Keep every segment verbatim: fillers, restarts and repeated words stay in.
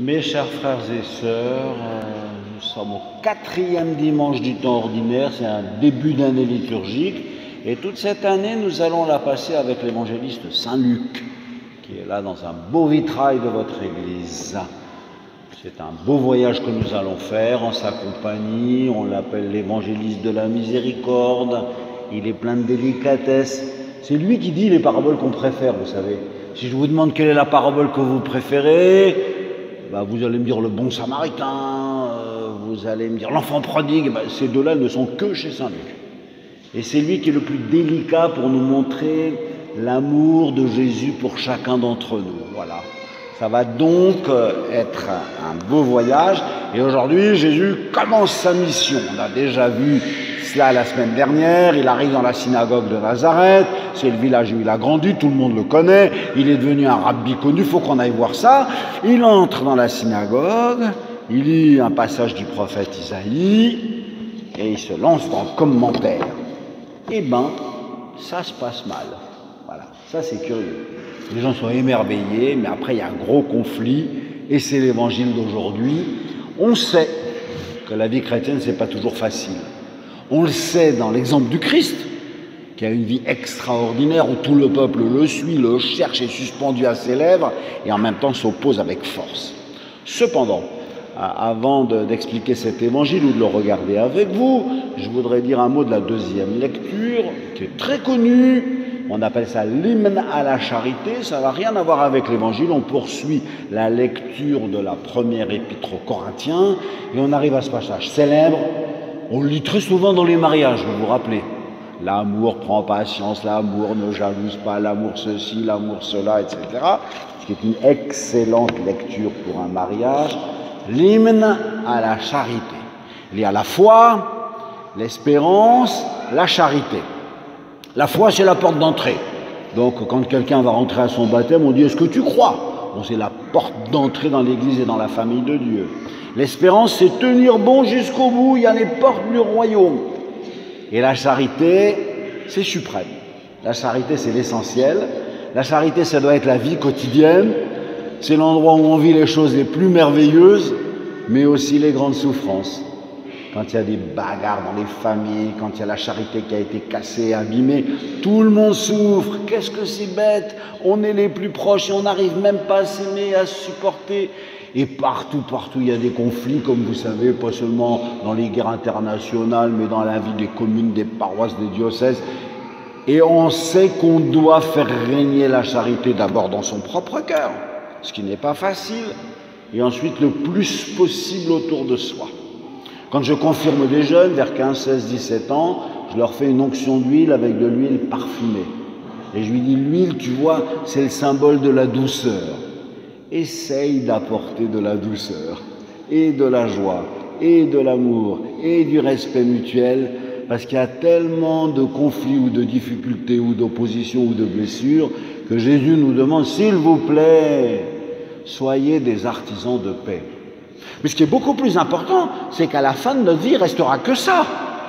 Mes chers frères et sœurs, euh, nous sommes au quatrième dimanche du temps ordinaire, c'est un début d'année liturgique, et toute cette année nous allons la passer avec l'évangéliste Saint Luc, qui est là dans un beau vitrail de votre église. C'est un beau voyage que nous allons faire en sa compagnie, on l'appelle l'évangéliste de la miséricorde, il est plein de délicatesse. C'est lui qui dit les paraboles qu'on préfère, vous savez. Si je vous demande quelle est la parabole que vous préférez, bah vous allez me dire le bon samaritain, euh, vous allez me dire l'enfant prodigue, bah ces deux-là ne sont que chez Saint Luc. Et c'est lui qui est le plus délicat pour nous montrer l'amour de Jésus pour chacun d'entre nous. Voilà. Ça va donc être un beau voyage. Et aujourd'hui, Jésus commence sa mission. On a déjà vu cela la semaine dernière. Il arrive dans la synagogue de Nazareth. C'est le village où il a grandi. Tout le monde le connaît. Il est devenu un rabbi connu. Il faut qu'on aille voir ça. Il entre dans la synagogue. Il lit un passage du prophète Isaïe. Et il se lance dans le commentaire. Eh bien, ça se passe mal. Voilà. Ça, c'est curieux. Les gens sont émerveillés, mais après il y a un gros conflit, et c'est l'évangile d'aujourd'hui. On sait que la vie chrétienne, c'est pas toujours facile. On le sait dans l'exemple du Christ, qui a une vie extraordinaire, où tout le peuple le suit, le cherche, est suspendu à ses lèvres, et en même temps s'oppose avec force. Cependant, avant d'expliquer cet évangile ou de le regarder avec vous, je voudrais dire un mot de la deuxième lecture, qui est très connue. On appelle ça l'hymne à la charité, ça n'a rien à voir avec l'évangile. On poursuit la lecture de la première épître aux Corinthiens et on arrive à ce passage célèbre. On le lit très souvent dans les mariages, vous vous rappelez. L'amour prend patience, l'amour ne jalouse pas, l'amour ceci, l'amour cela, et cetera. Ce qui est une excellente lecture pour un mariage. L'hymne à la charité. Il y a la foi, l'espérance, la charité. La foi, c'est la porte d'entrée. Donc, quand quelqu'un va rentrer à son baptême, on dit « Est-ce que tu crois ?» Bon, c'est la porte d'entrée dans l'Église et dans la famille de Dieu. L'espérance, c'est tenir bon jusqu'au bout. Il y a les portes du royaume. Et la charité, c'est suprême. La charité, c'est l'essentiel. La charité, ça doit être la vie quotidienne. C'est l'endroit où on vit les choses les plus merveilleuses, mais aussi les grandes souffrances. Quand il y a des bagarres dans les familles, quand il y a la charité qui a été cassée, abîmée, tout le monde souffre. Qu'est-ce que c'est bête! On est les plus proches et on n'arrive même pas à s'aimer, à se supporter. Et partout, partout, il y a des conflits, comme vous savez, pas seulement dans les guerres internationales, mais dans la vie des communes, des paroisses, des diocèses. Et on sait qu'on doit faire régner la charité d'abord dans son propre cœur, ce qui n'est pas facile, et ensuite le plus possible autour de soi. Quand je confirme des jeunes, vers quinze, seize, dix-sept ans, je leur fais une onction d'huile avec de l'huile parfumée. Et je lui dis, l'huile, tu vois, c'est le symbole de la douceur. Essaye d'apporter de la douceur, et de la joie, et de l'amour, et du respect mutuel, parce qu'il y a tellement de conflits ou de difficultés ou d'oppositions ou de blessures, que Jésus nous demande, s'il vous plaît, soyez des artisans de paix. Mais ce qui est beaucoup plus important, c'est qu'à la fin de notre vie, il ne restera que ça.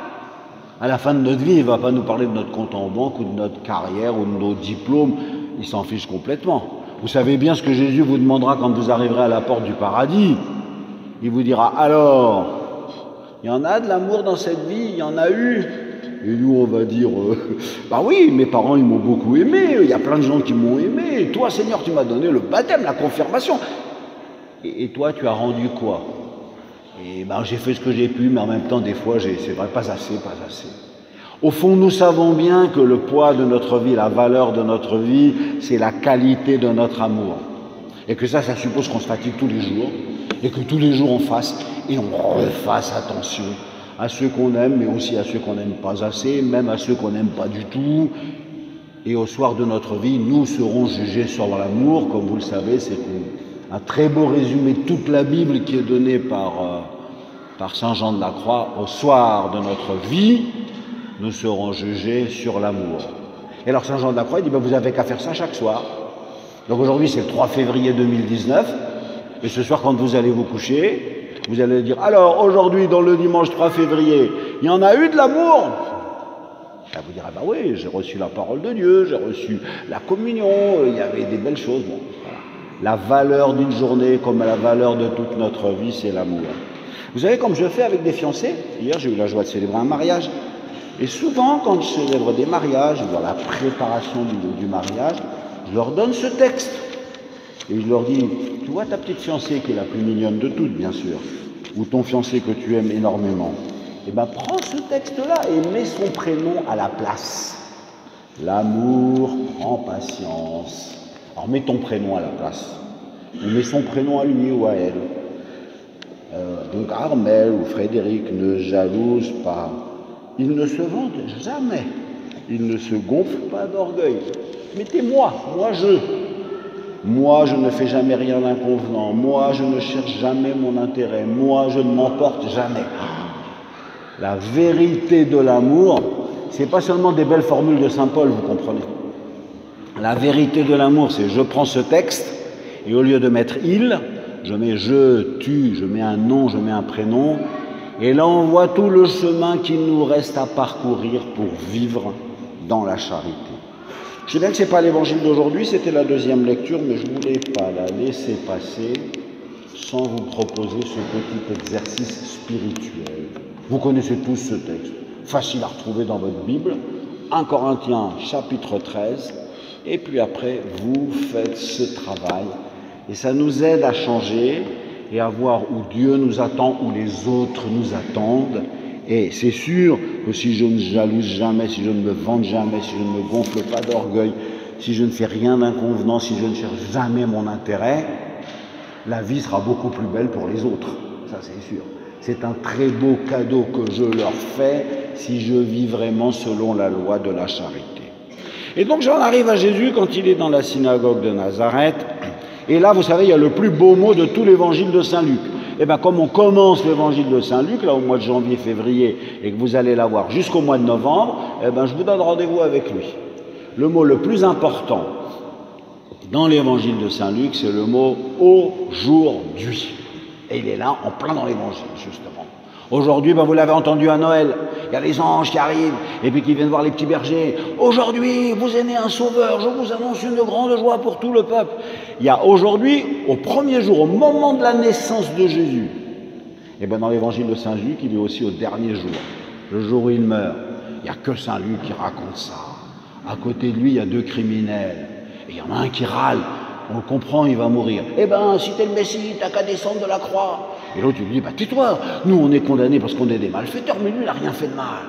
À la fin de notre vie, il ne va pas nous parler de notre compte en banque ou de notre carrière ou de nos diplômes. Il s'en fiche complètement. Vous savez bien ce que Jésus vous demandera quand vous arriverez à la porte du paradis. Il vous dira, alors, il y en a de l'amour dans cette vie, il y en a eu. Et nous, on va dire, euh, bah oui, mes parents, ils m'ont beaucoup aimé, il y a plein de gens qui m'ont aimé. Et toi, Seigneur, tu m'as donné le baptême, la confirmation. Et toi, tu as rendu quoi? Et ben, j'ai fait ce que j'ai pu, mais en même temps, des fois, c'est vrai, pas assez, pas assez. Au fond, nous savons bien que le poids de notre vie, la valeur de notre vie, c'est la qualité de notre amour. Et que ça, ça suppose qu'on se fatigue tous les jours, et que tous les jours on fasse, et on refasse attention à ceux qu'on aime, mais aussi à ceux qu'on n'aime pas assez, même à ceux qu'on n'aime pas du tout. Et au soir de notre vie, nous serons jugés sur l'amour, comme vous le savez, c'est un très beau résumé de toute la Bible qui est donné par, euh, par Saint Jean de la Croix. Au soir de notre vie, nous serons jugés sur l'amour. Et alors Saint Jean de la Croix, il dit, ben, vous n'avez qu'à faire ça chaque soir. Donc aujourd'hui, c'est le trois février deux mille dix-neuf. Et ce soir, quand vous allez vous coucher, vous allez dire, alors aujourd'hui, dans le dimanche trois février, il y en a eu de l'amour. Ben, vous direz, ben oui, j'ai reçu la parole de Dieu, j'ai reçu la communion, il y avait des belles choses. Bon, voilà. La valeur d'une journée comme la valeur de toute notre vie, c'est l'amour. Vous savez, comme je fais avec des fiancés, hier j'ai eu la joie de célébrer un mariage, et souvent quand je célèbre des mariages, dans la préparation du, du mariage, je leur donne ce texte. Et je leur dis, tu vois ta petite fiancée qui est la plus mignonne de toutes, bien sûr, ou ton fiancé que tu aimes énormément, eh bien prends ce texte-là et mets son prénom à la place. L'amour prend patience. Alors mets ton prénom à la place. Ou mets son prénom à lui ou à elle. Euh, donc Armel ou Frédéric ne jalouse pas. Ils ne se vantent jamais. Ils ne se gonflent pas d'orgueil. Mettez-moi, moi je. Moi, je ne fais jamais rien d'inconvenant. Moi, je ne cherche jamais mon intérêt. Moi, je ne m'emporte jamais. La vérité de l'amour, ce n'est pas seulement des belles formules de saint Paul, vous comprenez. La vérité de l'amour, c'est je prends ce texte et au lieu de mettre « il », je mets « je »,« tu », je mets un nom, je mets un prénom. Et là, on voit tout le chemin qu'il nous reste à parcourir pour vivre dans la charité. Je sais bien que ce n'est pas l'évangile d'aujourd'hui, c'était la deuxième lecture, mais je ne voulais pas la laisser passer sans vous proposer ce petit exercice spirituel. Vous connaissez tous ce texte, facile à retrouver dans votre Bible, un Corinthiens chapitre treize, et puis après, vous faites ce travail, et ça nous aide à changer et à voir où Dieu nous attend, où les autres nous attendent. Et c'est sûr que si je ne jalouse jamais, si je ne me vante jamais, si je ne me gonfle pas d'orgueil, si je ne fais rien d'inconvenant, si je ne cherche jamais mon intérêt, la vie sera beaucoup plus belle pour les autres, ça c'est sûr. C'est un très beau cadeau que je leur fais si je vis vraiment selon la loi de la charité. Et donc j'en arrive à Jésus quand il est dans la synagogue de Nazareth, et là vous savez, il y a le plus beau mot de tout l'évangile de saint Luc. Et bien, comme on commence l'évangile de saint Luc, là, au mois de janvier, février, et que vous allez l'avoir jusqu'au mois de novembre, eh bien, je vous donne rendez-vous avec lui. Le mot le plus important dans l'évangile de saint Luc, c'est le mot « aujourd'hui ». Et il est là, en plein dans l'évangile, justement. Aujourd'hui, ben, vous l'avez entendu à Noël, il y a les anges qui arrivent, et puis qui viennent voir les petits bergers. Aujourd'hui, vous est né un sauveur, je vous annonce une grande joie pour tout le peuple. Il y a aujourd'hui, au premier jour, au moment de la naissance de Jésus, et bien dans l'évangile de saint Luc, il est aussi au dernier jour, le jour où il meurt. Il n'y a que saint Luc qui raconte ça. À côté de lui, il y a deux criminels, et il y en a un qui râle. On le comprend, il va mourir. Eh ben, si t'es le Messie, t'as qu'à descendre de la croix. Et l'autre, il lui dit, bah tais-toi, nous on est condamnés parce qu'on est des malfaiteurs, mais lui, il n'a rien fait de mal.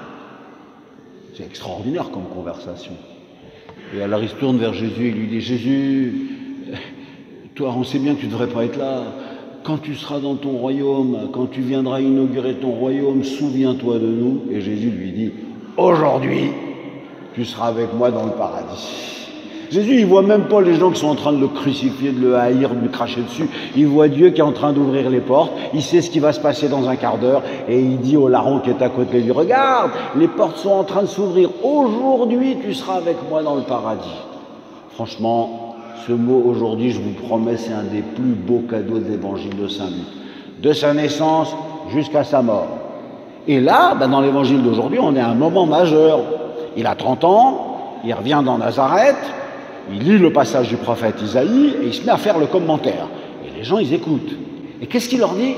C'est extraordinaire comme conversation. Et alors il se tourne vers Jésus, il lui dit, Jésus, toi, on sait bien que tu ne devrais pas être là. Quand tu seras dans ton royaume, quand tu viendras inaugurer ton royaume, souviens-toi de nous. Et Jésus lui dit, aujourd'hui, tu seras avec moi dans le paradis. Jésus, il ne voit même pas les gens qui sont en train de le crucifier, de le haïr, de lui cracher dessus. Il voit Dieu qui est en train d'ouvrir les portes. Il sait ce qui va se passer dans un quart d'heure. Et il dit au larron qui est à côté de lui, regarde, les portes sont en train de s'ouvrir. Aujourd'hui, tu seras avec moi dans le paradis. Franchement, ce mot aujourd'hui, je vous promets, c'est un des plus beaux cadeaux de l'évangile de saint Luc. De sa naissance jusqu'à sa mort. Et là, ben dans l'évangile d'aujourd'hui, on est à un moment majeur. Il a trente ans, il revient dans Nazareth. Il lit le passage du prophète Isaïe et il se met à faire le commentaire. Et les gens, ils écoutent. Et qu'est-ce qu'il leur dit?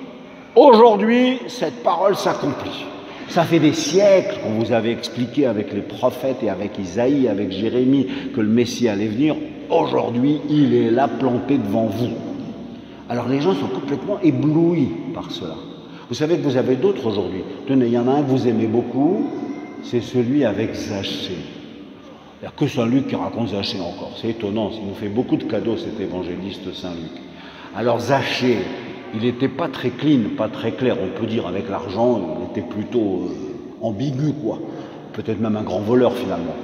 Aujourd'hui, cette parole s'accomplit. Ça fait des siècles qu'on vous avait expliqué avec les prophètes et avec Isaïe, avec Jérémie, que le Messie allait venir. Aujourd'hui, il est là planté devant vous. Alors les gens sont complètement éblouis par cela. Vous savez que vous avez d'autres aujourd'hui. Tenez, il y en a un que vous aimez beaucoup, c'est celui avec Zachée. Il n'y a que saint Luc qui raconte Zachée encore. C'est étonnant, il nous fait beaucoup de cadeaux cet évangéliste saint Luc. Alors Zachée, il n'était pas très clean, pas très clair, on peut dire avec l'argent, il était plutôt euh, ambigu quoi. Peut-être même un grand voleur finalement.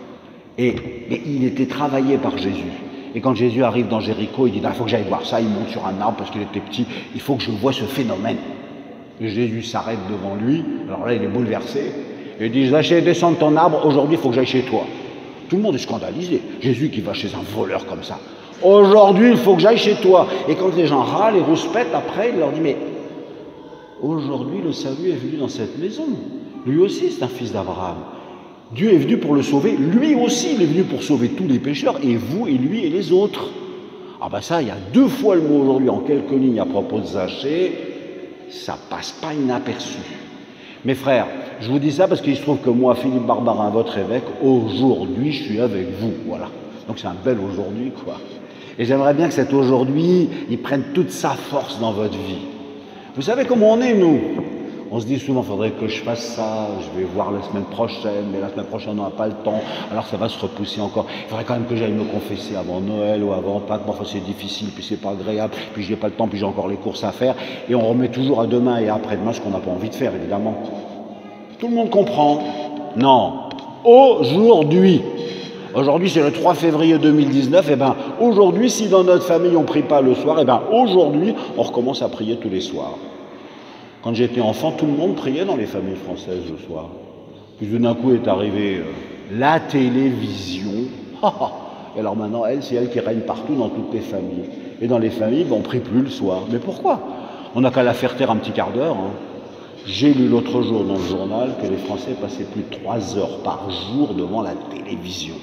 Et, et il était travaillé par Jésus. Et quand Jésus arrive dans Jéricho, il dit, il faut que j'aille voir ça, il monte sur un arbre parce qu'il était petit, il faut que je vois ce phénomène. Et Jésus s'arrête devant lui, alors là il est bouleversé, et il dit, Zachée, descends de ton arbre, aujourd'hui il faut que j'aille chez toi. Tout le monde est scandalisé. Jésus qui va chez un voleur comme ça. Aujourd'hui, il faut que j'aille chez toi. Et quand les gens râlent et rouspètent, après, il leur dit, mais aujourd'hui, le salut est venu dans cette maison. Lui aussi, c'est un fils d'Abraham. Dieu est venu pour le sauver. Lui aussi, il est venu pour sauver tous les pécheurs, et vous, et lui, et les autres. Ah ben ça, il y a deux fois le mot aujourd'hui en quelques lignes à propos de Zaché, ça passe pas inaperçu. Mes frères, je vous dis ça parce qu'il se trouve que moi, Philippe Barbarin, votre évêque, aujourd'hui, je suis avec vous, voilà. Donc c'est un bel aujourd'hui, quoi. Et j'aimerais bien que cet aujourd'hui, il prenne toute sa force dans votre vie. Vous savez comment on est, nous? On se dit souvent, il faudrait que je fasse ça, je vais voir la semaine prochaine, mais la semaine prochaine, on n'a pas le temps, alors ça va se repousser encore. Il faudrait quand même que j'aille me confesser avant Noël ou avant Pâques, bon, enfin c'est difficile, puis c'est pas agréable, puis j'ai pas le temps, puis j'ai encore les courses à faire, et on remet toujours à demain et après-demain ce qu'on n'a pas envie de faire, évidemment. Tout le monde comprend? Non. Aujourd'hui. Aujourd'hui, c'est le trois février deux mille dix-neuf, et bien aujourd'hui, si dans notre famille on ne prie pas le soir, et bien aujourd'hui, on recommence à prier tous les soirs. Quand j'étais enfant, tout le monde priait dans les familles françaises le soir. Puis d'un coup est arrivée euh, la télévision. Et alors maintenant, elle, c'est elle qui règne partout dans toutes les familles. Et dans les familles, ben, on ne prie plus le soir. Mais pourquoi? On n'a qu'à la faire taire un petit quart d'heure. Hein. J'ai lu l'autre jour dans le journal que les Français passaient plus de trois heures par jour devant la télévision.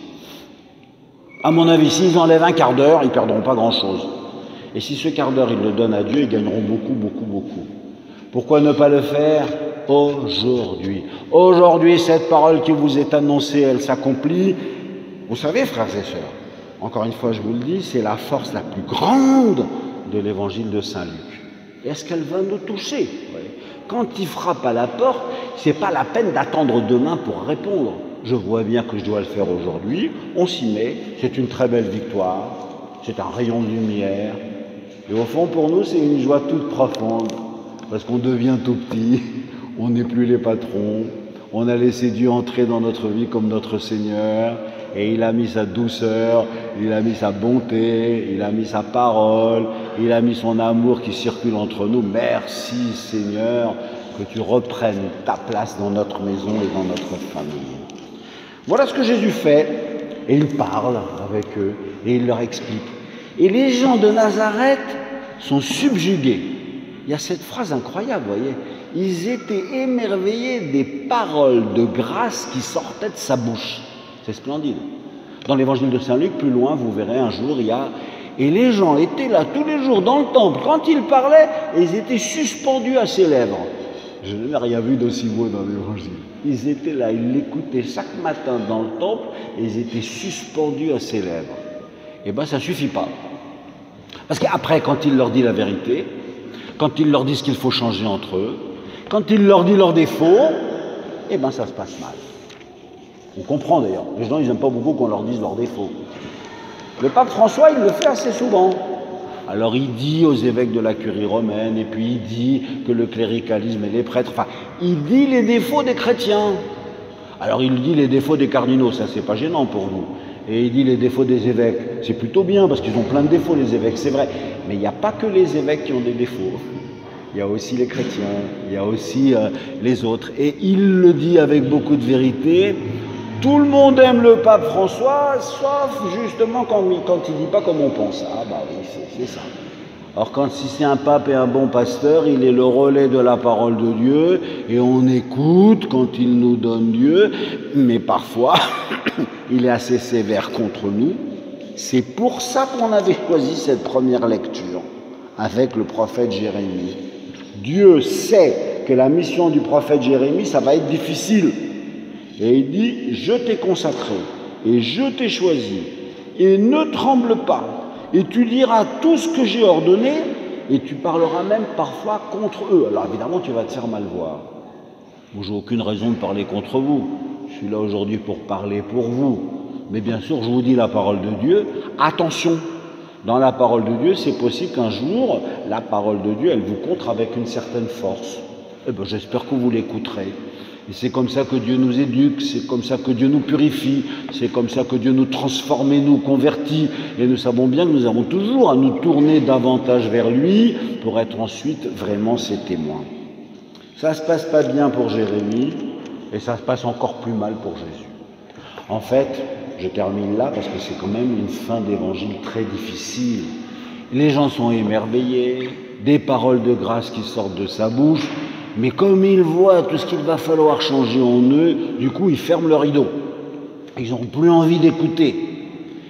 À mon avis, s'ils enlèvent un quart d'heure, ils ne perdront pas grand-chose. Et si ce quart d'heure, ils le donnent à Dieu, ils gagneront beaucoup, beaucoup, beaucoup. Pourquoi ne pas le faire aujourd'hui? Aujourd'hui, cette parole qui vous est annoncée, elle s'accomplit. Vous savez, frères et sœurs, encore une fois, je vous le dis, c'est la force la plus grande de l'évangile de Saint Luc. Et est-ce qu'elle va nous toucher? Quand il frappe à la porte, ce n'est pas la peine d'attendre demain pour répondre. Je vois bien que je dois le faire aujourd'hui, on s'y met, c'est une très belle victoire, c'est un rayon de lumière. Et au fond, pour nous, c'est une joie toute profonde. Parce qu'on devient tout petit, on n'est plus les patrons, on a laissé Dieu entrer dans notre vie comme notre Seigneur, et il a mis sa douceur, il a mis sa bonté, il a mis sa parole, il a mis son amour qui circule entre nous. Merci Seigneur, que tu reprennes ta place dans notre maison et dans notre famille. Voilà ce que Jésus fait, et il parle avec eux, et il leur explique. Et les gens de Nazareth sont subjugués. Il y a cette phrase incroyable, vous voyez. Ils étaient émerveillés des paroles de grâce qui sortaient de sa bouche. C'est splendide. Dans l'évangile de Saint Luc, plus loin, vous verrez un jour, il y a... Et les gens étaient là tous les jours dans le temple. Quand il parlait, ils étaient suspendus à ses lèvres. Je n'ai rien vu d'aussi beau dans l'évangile. Ils étaient là, ils l'écoutaient chaque matin dans le temple, et ils étaient suspendus à ses lèvres. Eh bien, ça ne suffit pas. Parce qu'après, quand il leur dit la vérité, quand il leur dit ce qu'il faut changer entre eux, quand il leur dit leurs défauts, eh bien ça se passe mal. On comprend d'ailleurs. Les gens, ils n'aiment pas beaucoup qu'on leur dise leurs défauts. Le pape François, il le fait assez souvent. Alors il dit aux évêques de la curie romaine, et puis il dit que le cléricalisme et les prêtres, enfin, il dit les défauts des chrétiens. Alors il dit les défauts des cardinaux, ça c'est pas gênant pour vous. Et il dit les défauts des évêques. C'est plutôt bien, parce qu'ils ont plein de défauts, les évêques, c'est vrai. Mais il n'y a pas que les évêques qui ont des défauts. Il y a aussi les chrétiens, il y a aussi euh, les autres. Et il le dit avec beaucoup de vérité. Tout le monde aime le pape François, sauf justement quand, quand il ne dit pas comme on pense. Ah bah oui, c'est ça. Alors quand si c'est un pape et un bon pasteur, il est le relais de la parole de Dieu, et on écoute quand il nous donne Dieu, mais parfois, il est assez sévère contre nous. C'est pour ça qu'on avait choisi cette première lecture avec le prophète Jérémie. Dieu sait que la mission du prophète Jérémie, ça va être difficile. Et il dit, je t'ai consacré, et je t'ai choisi, et ne tremble pas, et tu diras tout ce que j'ai ordonné, et tu parleras même parfois contre eux. Alors évidemment, tu vas te faire mal voir. Moi, j'ai aucune raison de parler contre vous. Je suis là aujourd'hui pour parler pour vous. Mais bien sûr, je vous dis la parole de Dieu. Attention, dans la parole de Dieu, c'est possible qu'un jour, la parole de Dieu, elle vous contre avec une certaine force. Eh bien, j'espère que vous l'écouterez. Et c'est comme ça que Dieu nous éduque, c'est comme ça que Dieu nous purifie, c'est comme ça que Dieu nous transforme et nous convertit. Et nous savons bien que nous avons toujours à nous tourner davantage vers lui pour être ensuite vraiment ses témoins. Ça ne se passe pas bien pour Jérémie et ça se passe encore plus mal pour Jésus. En fait, je termine là parce que c'est quand même une fin d'évangile très difficile. Les gens sont émerveillés, des paroles de grâce qui sortent de sa bouche, mais comme ils voient tout ce qu'il va falloir changer en eux, du coup ils ferment le rideau. Ils n'ont plus envie d'écouter.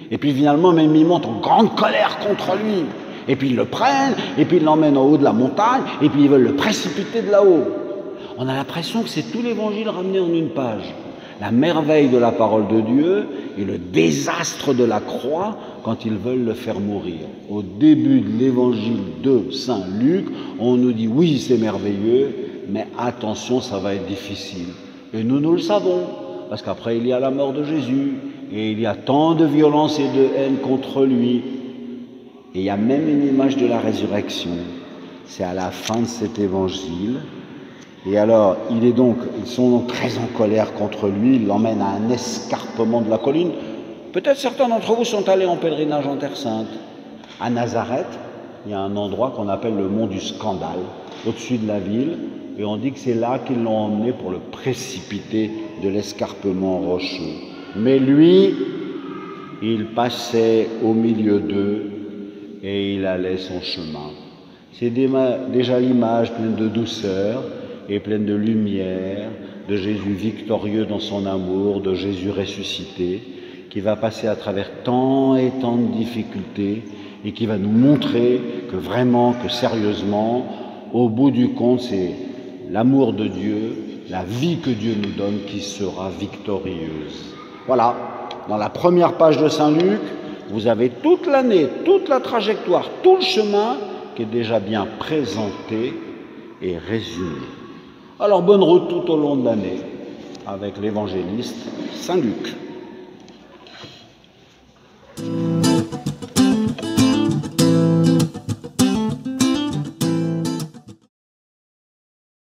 Et puis finalement, même ils montent en grande colère contre lui. Et puis ils le prennent, et puis ils l'emmènent en haut de la montagne, et puis ils veulent le précipiter de là-haut. On a l'impression que c'est tout l'évangile ramené en une page. La merveille de la parole de Dieu et le désastre de la croix quand ils veulent le faire mourir. Au début de l'évangile de Saint Luc, on nous dit oui, c'est merveilleux, mais attention, ça va être difficile. Et nous, nous le savons, parce qu'après il y a la mort de Jésus, et il y a tant de violence et de haine contre lui. Et il y a même une image de la résurrection. C'est à la fin de cet évangile. Et alors, il est donc, ils sont donc très en colère contre lui, ils l'emmènent à un escarpement de la colline. Peut-être certains d'entre vous sont allés en pèlerinage en Terre Sainte. À Nazareth, il y a un endroit qu'on appelle le mont du Scandale, au-dessus de la ville, et on dit que c'est là qu'ils l'ont emmené pour le précipiter de l'escarpement rocheux. Mais lui, il passait au milieu d'eux et il allait son chemin. C'est déjà l'image pleine de douceur et pleine de lumière, de Jésus victorieux dans son amour, de Jésus ressuscité, qui va passer à travers tant et tant de difficultés et qui va nous montrer que vraiment, que sérieusement, au bout du compte, c'est l'amour de Dieu, la vie que Dieu nous donne qui sera victorieuse. Voilà, dans la première page de Saint Luc, vous avez toute l'année, toute la trajectoire, tout le chemin qui est déjà bien présenté et résumé. Alors bonne route tout au long de l'année avec l'évangéliste Saint Luc.